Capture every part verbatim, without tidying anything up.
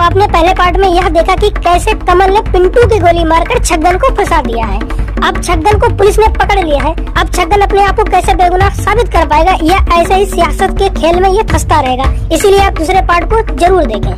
आपने पहले पार्ट में यह देखा कि कैसे कमल ने पिंटू की गोली मारकर छगन को फंसा दिया है। अब छगन को पुलिस ने पकड़ लिया है। अब छगन अपने आप को कैसे बेगुनाह साबित कर पाएगा, यह ऐसे ही सियासत के खेल में ये फंसता रहेगा। इसीलिए आप दूसरे पार्ट को जरूर देखें।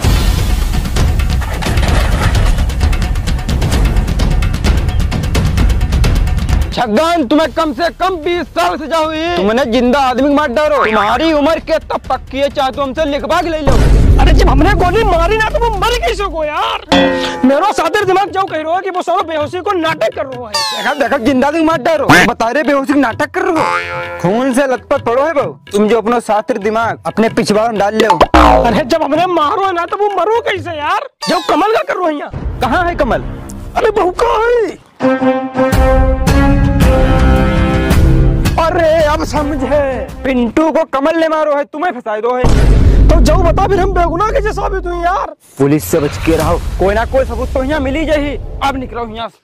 छगन, तुम्हें कम से कम बीस साल सजा हुई। तुमने जिंदा आदमी मार डालो। तुम्हारी उम्र के तब पक्की है, चाहे तो हमसे लिखवा के ले लो। अरे जब हमने गोली मारी ना तो वो मर कैसे को यार। मेरा सादर दिमाग जो कह रहा है कि वो सारा बेहोशी को नाटक कर रहा है। देखा देखा जिंदा आदमी मार डालो, बता रहे बेहोशी का नाटक कर रहे हो। खून से लथपथ पड़ो है बहू। तुम जो अपना सातिर दिमाग अपने पिछवाड़ में डाल लो। अरे जब हमने मारो ना तो वो मरो कैसे यार। जब कमल का कर रहा है यहाँ। कहाँ है कमल? अरे बहू कहाँ है? अरे अब समझे, पिंटू को कमल ने मारो है, तुम्हें फंसाए दो है। तो जाओ बता फिर हम बेगुनाह कैसे साबित हुए यार। पुलिस से बच के रहो, कोई ना कोई सबूत तो यहाँ मिल ही जाही। अब निकलो यहाँ से।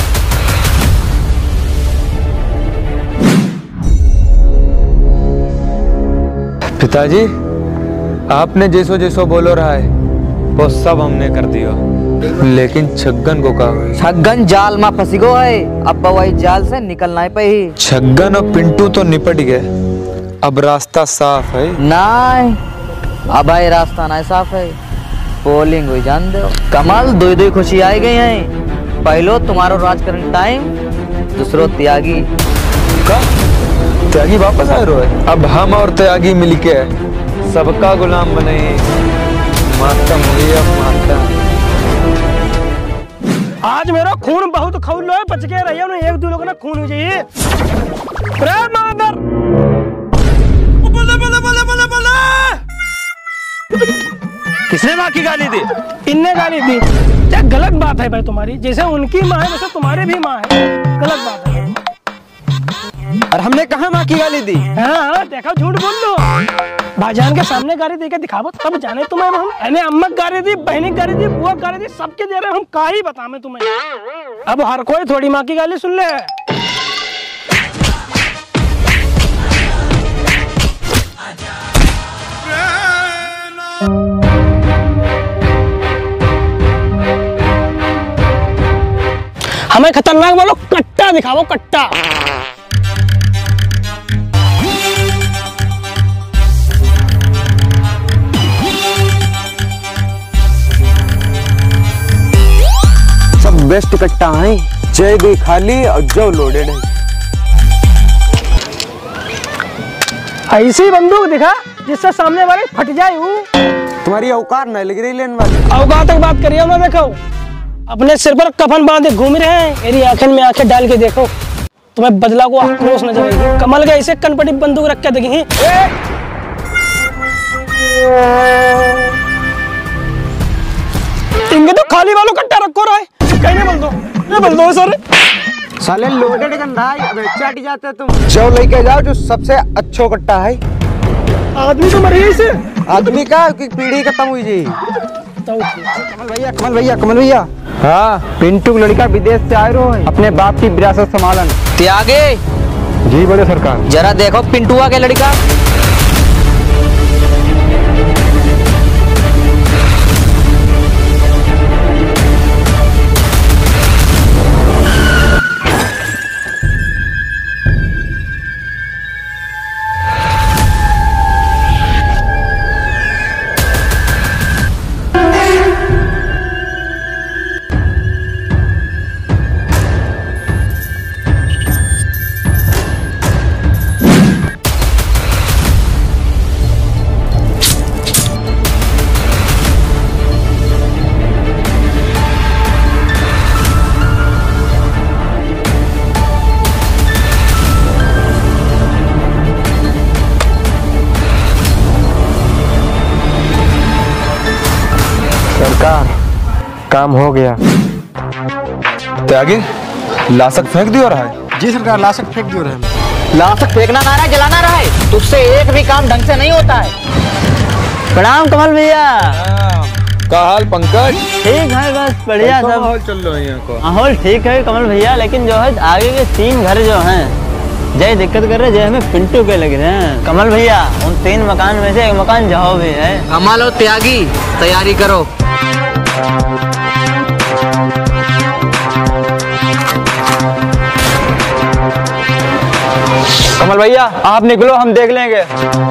पिताजी, आपने जैसो जैसो बोलो रहा है वो सब हमने कर दिया, लेकिन छगन को कहा? छगन जाल में फंसी गो है, अब वही जाल से निकलना है पही। छगन और पिंटू तो निपट गए, अब रास्ता साफ है। नहीं, अब आई रास्ता नहीं साफ है। पोलिंग हुई जान दो। कमल दो दो खुशी आई गई है। पहलो तुम्हारो राजकरण टाइम, दूसरो त्यागी का त्यागी वापस आए रहे। अब हम और त्यागी मिलके सबका गुलाम बने। मातम हुई अब मातम। आज मेरा खून बहुत खौल है, बच के रहिए। उन्हें एक दो लोगों ने खून हो जाइए। प्रेम मादर बोले बोले बोले बोले बोले। किसने माँ की गाली दी? इनने गाली दी। क्या गलत बात है भाई तुम्हारी? जैसे उनकी माँ है वैसे तुम्हारे भी माँ है। गलत बात है। और हमने कहा माँ की गाली दी? हाँ देखा, झूठ बोल लो। भाईजान के सामने गाली दे के दिखावो तब जाने तुम्हें हम। मैंने अम्मा गाली दी, बहनी गाली दी, बुआ गाली दी, सबके दे रहे हम। का ही बतावे तुम्हें। अब हर कोई थोड़ी माँ की गाली सुन ले। हमें खतरनाक बोलो, कट्टा दिखाओ कट्टा। सब बेस्ट कट्टा है, जय गई खाली और जो लोडेड है। ऐसी बंदूक दिखा जिससे सामने वाले फट जाए। तुम्हारी औकात नहीं लग रही लेने वाली। औकात तक बात करिए ना। देखो अपने सिर पर कफन बांधे घूम रहे हैं, मेरी आंखें में आंखें डाल के देखो, तुम्हें बदला को आक्रोश नजर आएगी। कमल के ऐसे कनपटी बंदूक रख के देखेंगे। इनके तो खाली वालों कट्टा रखो रहा है। कहने बोल दो, ये बोल दो सर। साले लोडेड गंदा है, अब चाटी जाते तुम। जो लेके जाओ जो सबसे अच्छो कट्टा है। आदमी तो मरी से। आदमी का पीढ़ी खत्म हुई जी। कमल भैया, कमल भैया, कमल भैया। हाँ, पिंटू लड़का विदेश से आए रहो है, अपने बाप की विरासत संभालन। त्यागे जी बड़े सरकार। जरा देखो पिंटुआ के लड़का। सरकार, काम हो गया। त्यागी, लाशक फेंक दियो रहा है। जी सरकार, लाशक फेंक दियो रहा है। लाशक फेंकना ना रहा, जलाना रहा है। तुझसे एक भी काम ढंग से नहीं होता है। प्रणाम कमल भैया। का हाल पंकज? ठीक है, बस बढ़िया सब। माहौल चल रहा है यहाँ को? माहौल ठीक है कमल भैया, लेकिन जो है आगे के तीन घर जो हैं जय दिक्कत कर रहे, जय हमें पिंटू के लग रहे हैं। कमल भैया उन तीन मकान में से एक मकान जहाँ भी है। कमल और त्यागी तैयारी करो। कमल भैया आप निकलो, हम देख लेंगे।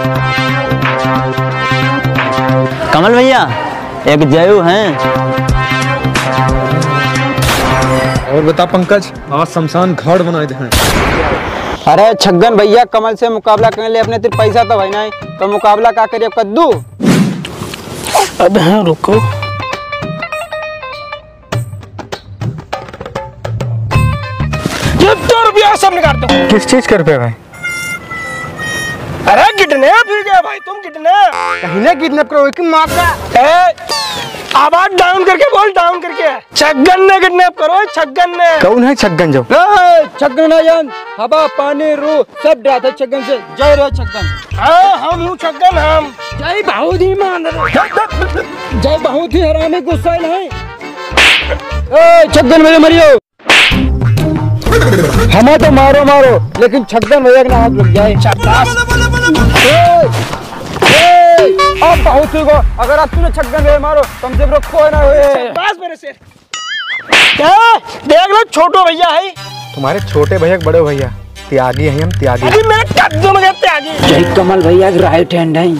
कमल भैया एक जयू हैं। और बता पंकज, आज शमशान घाट बनाए हैं। अरे छगन भैया कमल से मुकाबला करने लिए अपने तेरे पैसा तो भाई नहीं, तो मुकाबला का करिए कद्दू। अब हाँ रुको, दो रुपया सब निकाल दो। किस चीज कर पे भाई? अरे किडनैप हो गया भाई, तुम किडनैप कहीं ना किडनैप करो कि माँ का। आवाज डाउन करके बोल, डाउन करके। छगन ने किडनैप करो, छगन ने। कौन है छगन? जो छगन ना जान, हवा पानी रू सब डराते छगन से। जय रे छगन। हाँ हम हूँ छगन, हम जय बहुत ही मान जय बहुत ही हरामी गुस्सा है। ए छगन मेरे मरियो, हमें तो मारो मारो लेकिन छगन भैया के हाथ लग जाए। अब बहुत ही को, अगर आप तुमने छगन भैया मारो कम से कम खोए ना हुए। बस मेरे से क्या देख लो, छोटो भैया है तुम्हारे छोटे भैया बड़े भैया त्यागी हैं हम, त्यागी। अभी मेरे कब्जे में त्यागी। जय कमल भैया के राइट हैंड है।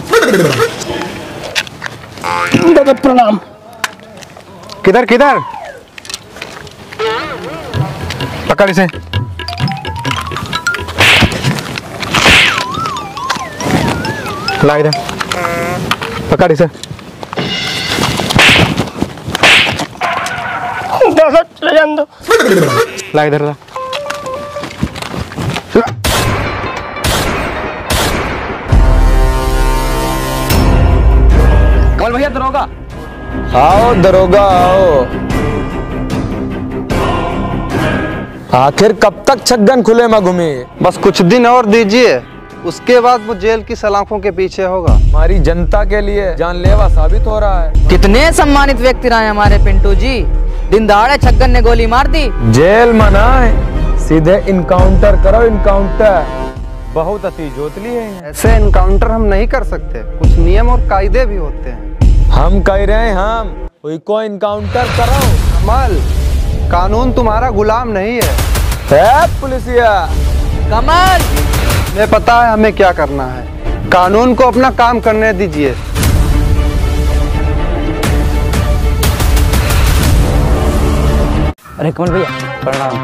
दादा प्रणाम। किधर किधर पकड़ इसे। ला इधर, पकड़ इसे। ले जान दो। ला इधर ला। कमल भैया दरोगा। आओ दरोगा आओ। आखिर कब तक छगन खुले में घूमे? बस कुछ दिन और दीजिए, उसके बाद वो जेल की सलाखों के पीछे होगा। हमारी जनता के लिए जानलेवा साबित हो रहा है। कितने सम्मानित व्यक्ति रहे हमारे पिंटू जी। दिन दहाड़े छगन ने गोली मार दी। जेल मनाए, सीधे इनकाउंटर करो, इनकाउंटर। बहुत अति जोतली है। ऐसे इनकाउंटर हम नहीं कर सकते, कुछ नियम और कायदे भी होते हैं। हम कह रहे हैं हम कोई को इनकाउंटर करो। कमल कानून तुम्हारा गुलाम नहीं है। है पुलिसिया। कमल हमें पता है हमें क्या करना है, कानून को अपना काम करने दीजिए। अरे कमल भैया प्रणाम।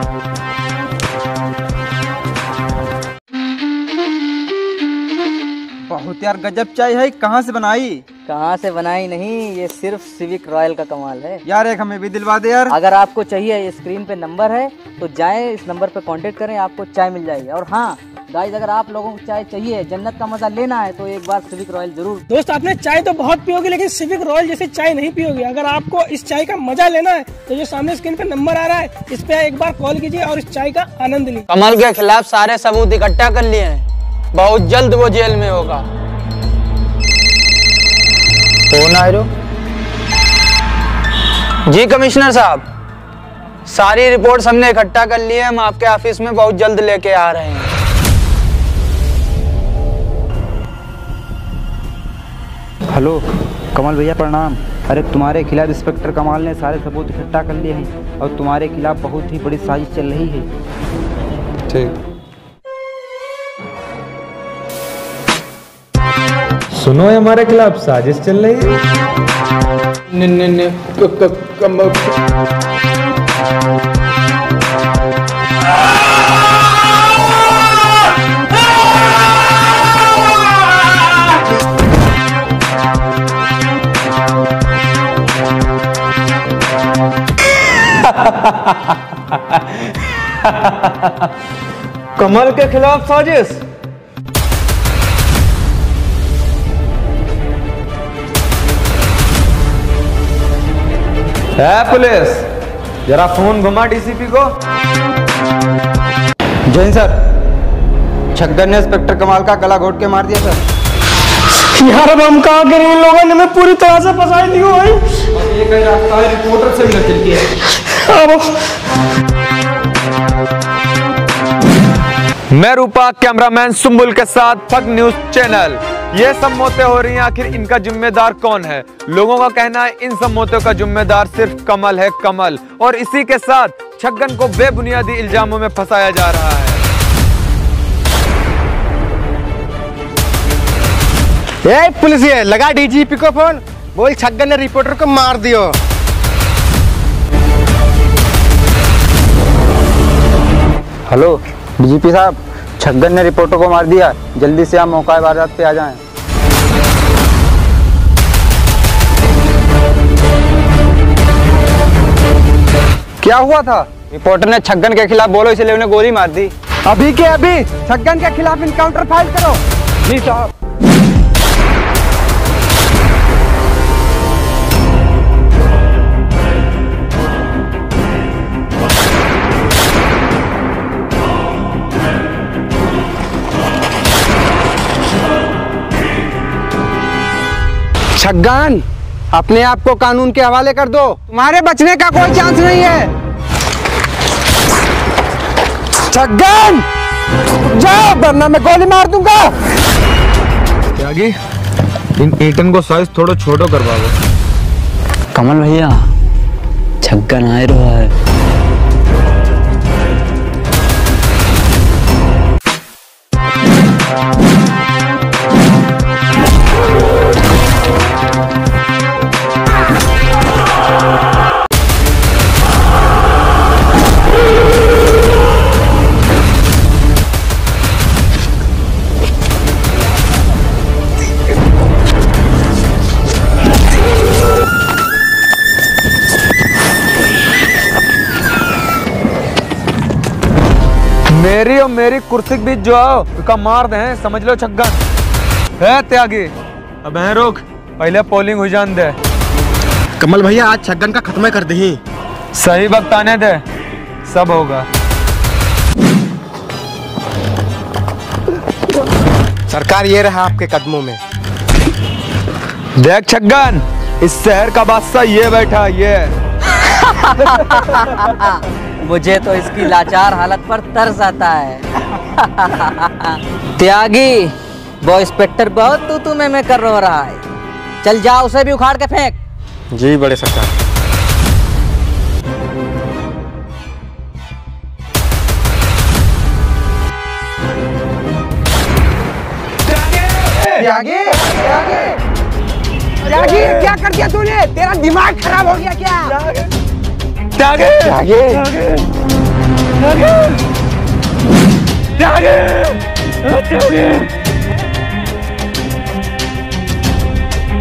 बहुत यार गजब चाय है, कहाँ से बनाई? कहाँ से बनाई नहीं, ये सिर्फ सिविक रॉयल का कमाल है यार। एक हमें भी दिलवा दे यार। अगर आपको चाहिए, ये स्क्रीन पे नंबर है तो जाएं, इस नंबर पे कांटेक्ट करें, आपको चाय मिल जाएगी। और हाँ गाइस, अगर आप लोगों को चाय चाहिए, जन्नत का मजा लेना है तो एक बार सिविक रॉयल जरूर। दोस्त आपने चाय तो बहुत पियोगे लेकिन सिविक रॉयल जैसे चाय नहीं पियोगे। अगर आपको इस चाय का मजा लेना है तो जो सामने स्क्रीन पे नंबर आ रहा है, इस पे एक बार कॉल कीजिए और इस चाय का आनंद लीजिए। कमल के खिलाफ सारे सबूत इकट्ठा कर लिए हैं, बहुत जल्द वो जेल में होगा। कौन आए रो? जी कमिश्नर साहब, सारी रिपोर्ट्स हमने इकट्ठा कर ली है, हम आपके ऑफिस में बहुत जल्द लेके आ रहे हैं। हेलो कमल भैया प्रणाम। अरे तुम्हारे खिलाफ इंस्पेक्टर कमाल ने सारे सबूत इकट्ठा कर लिए हैं और तुम्हारे खिलाफ बहुत ही बड़ी साजिश चल रही है। ठीक, सुनो हमारे खिलाफ साजिश चल रही है। न, न, न, क, क, क, कमल के खिलाफ साजिश? है पुलिस, जरा फोन घुमा डीसीपी को। जैन सर, छगन ने इंस्पेक्टर कमाल का गला घोट के मार दिया सर। यार अब हम कहाँ करें, इन लोगों ने हमें पूरी तरह से फंसा दिया भाई। ये कहीं रास्ता है, रिपोर्टर से मिल चल है। मैं रूपा, कैमरामैन सुम्बुल के साथ फक न्यूज चैनल। ये सब मौतें हो रही हैं, आखिर इनका जिम्मेदार कौन है? लोगों का कहना है इन सब मौतों का जिम्मेदार सिर्फ कमल है, कमल। और इसी के साथ छगन को बेबुनियादी इल्जामों में फंसाया जा रहा है। ए पुलिस, ये लगा डीजीपी को फोन, बोल छगन ने रिपोर्टर को मार दियो। हेलो डीजीपी साहब, छगन ने रिपोर्टर को मार दिया, जल्दी से आप मौका वारदात पे आ जाएं। क्या हुआ था? रिपोर्टर ने छगन के खिलाफ बोलो इसलिए उन्हें गोली मार दी। अभी के अभी छगन के खिलाफ इनकाउंटर फाइल करो। जी साहब। छगन, अपने आप को कानून के हवाले कर दो, तुम्हारे बचने का कोई चांस नहीं है। छगन जाओ, वरना मैं गोली मार दूंगा। त्यागी, इन ईटन को साइज थोड़ा छोटो करवा दो। कमल भैया, छगन आ रहा है। मेरी और मेरी कुर्सी के बीच जो आओ उसका मार दे, समझ लो छगन है। त्यागी, अब है रुक, पहले पोलिंग हो जान दे। कमल भैया, आज छगन का खत्म कर दही। सही वक्त आने दे, सब होगा। सरकार ये रहा आपके कदमों में। देख छगन, इस शहर का बादशाह ये बैठा, ये मुझे तो इसकी लाचार हालत पर तरस आता है। त्यागी, वो इंस्पेक्टर बहुत तू तू मैं मैं कर रो रहा है, चल जा उसे भी उखाड़ के फेंक। जी बड़े सरकार। त्यागी, त्यागी, त्यागी, क्या कर दिया तूने? तेरा दिमाग खराब हो गया क्या? त्यागी, त्यागी, त्यागी, त्यागी, त्यागी।